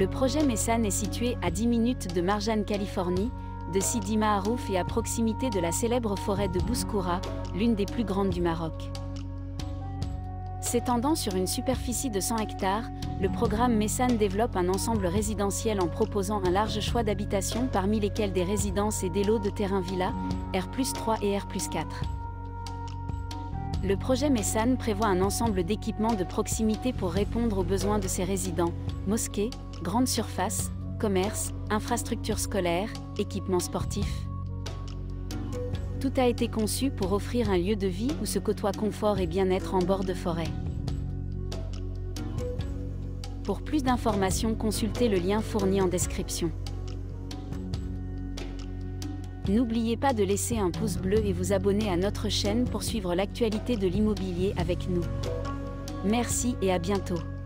Le projet Messane est situé à 10 minutes de Marjane, Californie, de Sidi Maharouf et à proximité de la célèbre forêt de Bouskoura, l'une des plus grandes du Maroc. S'étendant sur une superficie de 100 hectares, le programme Messane développe un ensemble résidentiel en proposant un large choix d'habitations parmi lesquelles des résidences et des lots de terrain villas, R+3 et R+4. Le projet Messane prévoit un ensemble d'équipements de proximité pour répondre aux besoins de ses résidents, mosquées, grandes surfaces, commerces, infrastructures scolaires, équipements sportifs. Tout a été conçu pour offrir un lieu de vie où se côtoient confort et bien-être en bord de forêt. Pour plus d'informations, consultez le lien fourni en description. N'oubliez pas de laisser un pouce bleu et vous abonner à notre chaîne pour suivre l'actualité de l'immobilier avec nous. Merci et à bientôt.